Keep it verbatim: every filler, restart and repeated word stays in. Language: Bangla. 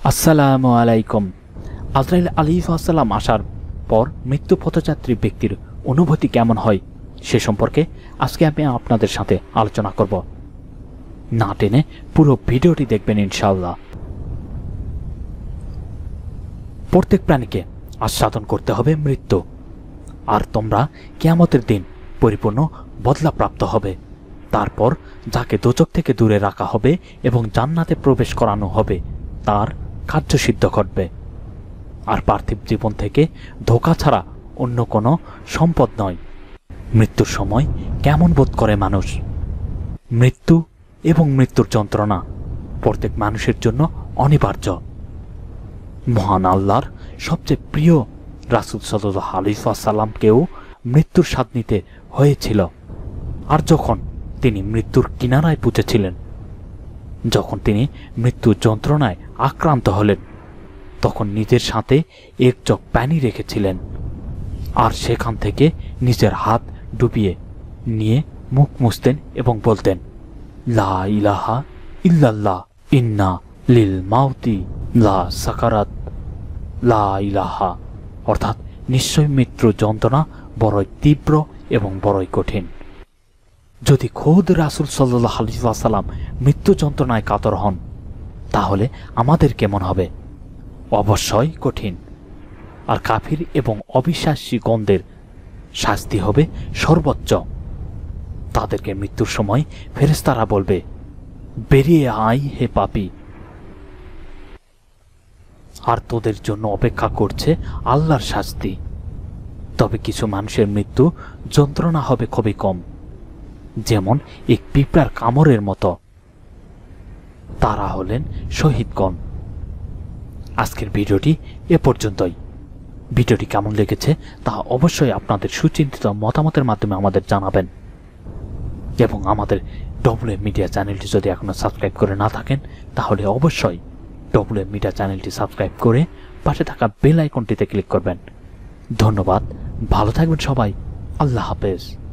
আসসালামু আলাইকুম। আজরাইল আলাইহিস সালাম আসার পর মৃত্যু পথযাত্রী ব্যক্তির অনুভূতি কেমন হয় সে সম্পর্কে আজকে আমি আপনাদের সাথে আলোচনা করব। না টেনে পুরো ভিডিওটি দেখবেন ইনশাআল্লাহ। প্রত্যেক প্রাণীকে আস্বাদন করতে হবে মৃত্যু, আর তোমরা কিয়ামতের দিন পরিপূর্ণ বদলাপ্রাপ্ত হবে। তারপর যাকে দোজখ থেকে দূরে রাখা হবে এবং জান্নাতে প্রবেশ করানো হবে তার কার্যসিদ্ধ ঘটবে। আর পার্থিব জীবন থেকে ধোঁকা ছাড়া অন্য কোনো সম্পদ নয়। মৃত্যুর সময় কেমন বোধ করে মানুষ? মৃত্যু এবং মৃত্যুর যন্ত্রণা প্রত্যেক মানুষের জন্য অনিবার্য। মহান আল্লাহর সবচেয়ে প্রিয় রাসূল সাল্লাল্লাহু আলাইহি ওয়াসাল্লামকেও মৃত্যুর স্বাদ নিতে হয়েছিল। আর যখন তিনি মৃত্যুর কিনারায় পৌঁছেছিলেন, যখন তিনি মৃত্যুর যন্ত্রণায় আক্রান্ত হলেন, তখন নিজের সাথে এক চক পানি রেখেছিলেন আর সেখান থেকে নিজের হাত ডুবিয়ে নিয়ে মুখ মুছতেন এবং বলতেন, লা ইলাহা ইল্লাল্লাহ ইন্না লিল মাউতি লা সাকারাত লা ইলাহা, অর্থাৎ নিশ্চয় মৃত্যুর যন্ত্রণা বড়ই তীব্র এবং বড়ই কঠিন। যদি খোদ রাসূল সাল্লাল্লাহু আলাইহি ওয়াসাল্লাম মৃত্যু যন্ত্রণায় কাতর হন, তাহলে আমাদের কেমন হবে? অবশ্যই কঠিন। আর কাফির এবং অবিশ্বাসী গণদের শাস্তি হবে সর্বোচ্চ। তাদেরকে মৃত্যুর সময় ফেরেশতারা বলবে, বেরিয়ে আয় হে পাপী, আর তোদের জন্য অপেক্ষা করছে আল্লাহর শাস্তি। তবে কিছু মানুষের মৃত্যু যন্ত্রণা হবে খুবই কম, যেমন এক পিঁপড়ার কামড়ের মতো। তারা হলেন শহীদগণ। আজকের ভিডিওটি এ পর্যন্তই। ভিডিওটি কেমন লেগেছে তা অবশ্যই আপনাদের সুচিন্তিত মতামতের মাধ্যমে আমাদের জানাবেন, এবং আমাদের ডব্লিউ মিডিয়া চ্যানেলটি যদি এখনো সাবস্ক্রাইব করে না থাকেন তাহলে অবশ্যই ডব্লিউ মিডিয়া চ্যানেলটি সাবস্ক্রাইব করে পাশে থাকা বেল আইকনটিতে ক্লিক করবেন। ধন্যবাদ, ভালো থাকবেন সবাই। আল্লাহ হাফেজ।